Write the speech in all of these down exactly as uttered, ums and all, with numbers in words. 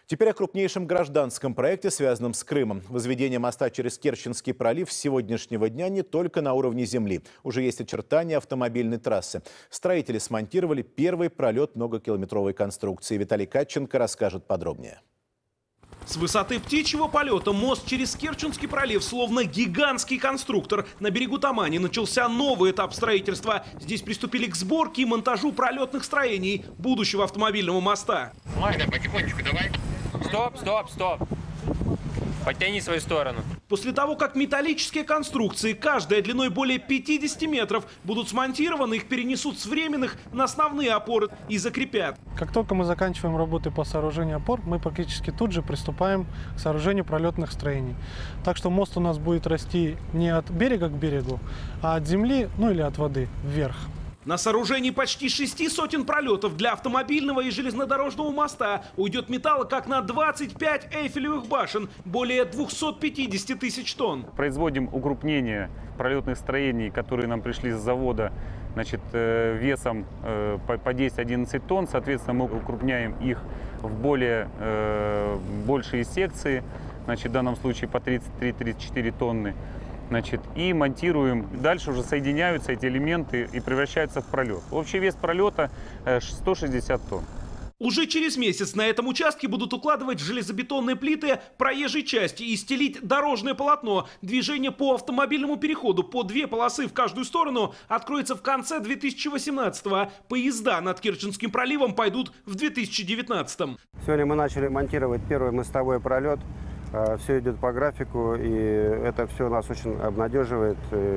Теперь о крупнейшем гражданском проекте, связанном с Крымом. Возведение моста через Керченский пролив с сегодняшнего дня не только на уровне земли. Уже есть очертания автомобильной трассы. Строители смонтировали первый пролет многокилометровой конструкции. Виталий Катченко расскажет подробнее. С высоты птичьего полета мост через Керченский пролив словно гигантский конструктор. На берегу Тамани начался новый этап строительства. Здесь приступили к сборке и монтажу пролетных строений будущего автомобильного моста. Давай, потихонечку давай. Стоп, стоп, стоп. Подтяни свою сторону. После того, как металлические конструкции, каждая длиной более пятидесяти метров, будут смонтированы, их перенесут с временных на основные опоры и закрепят. Как только мы заканчиваем работы по сооружению опор, мы практически тут же приступаем к сооружению пролетных строений. Так что мост у нас будет расти не от берега к берегу, а от земли, ну или от воды вверх. На сооружении почти шести сотен пролетов для автомобильного и железнодорожного моста уйдет металла как на двадцать пять эйфелевых башен, более двухсот пятидесяти тысяч тонн. Производим укрупнение пролетных строений, которые нам пришли с завода, значит, весом по десять-одиннадцать тонн. Соответственно, мы укрупняем их в более большие секции, значит, в данном случае по тридцать три — тридцать четыре тонны. Значит, и монтируем. Дальше уже соединяются эти элементы и превращаются в пролет. Общий вес пролета сто шестьдесят тонн. Уже через месяц на этом участке будут укладывать железобетонные плиты проезжей части и стелить дорожное полотно. Движение по автомобильному переходу по две полосы в каждую сторону откроется в конце две тысячи восемнадцатого. Поезда над Керченским проливом пойдут в две тысячи девятнадцатом. Сегодня мы начали монтировать первый мостовой пролет. Все идет по графику, и это все нас очень обнадеживает.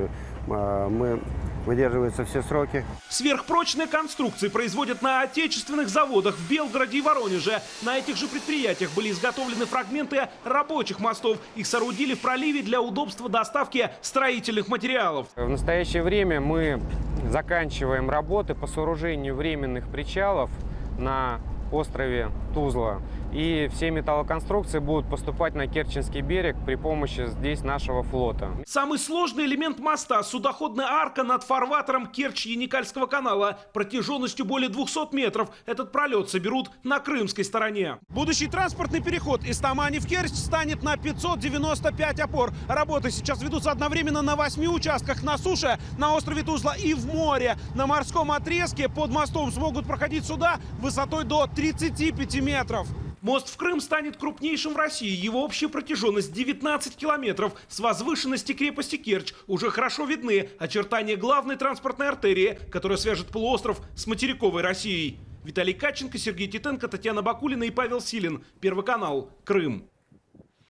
Мы выдерживаются все сроки. Сверхпрочные конструкции производят на отечественных заводах в Белгороде и Воронеже. На этих же предприятиях были изготовлены фрагменты рабочих мостов. Их соорудили в проливе для удобства доставки строительных материалов. В настоящее время мы заканчиваем работы по сооружению временных причалов на острове Тузла. И все металлоконструкции будут поступать на Керченский берег при помощи здесь нашего флота. Самый сложный элемент моста – судоходная арка над фарватером Керчь-Яникальского канала. Протяженностью более двухсот метров этот пролет соберут на крымской стороне. Будущий транспортный переход из Тамани в Керчь станет на пятьсот девяносто пять опор. Работы сейчас ведутся одновременно на восьми участках: на суше, на острове Тузла и в море. На морском отрезке под мостом смогут проходить суда высотой до тридцати пяти метров. Мост в Крым станет крупнейшим в России. Его общая протяженность девятнадцать километров. С возвышенности крепости Керчь уже хорошо видны очертания главной транспортной артерии, которая свяжет полуостров с материковой Россией. Виталий Катченко, Сергей Титенко, Татьяна Бакулина и Павел Силин. Первый канал. Крым.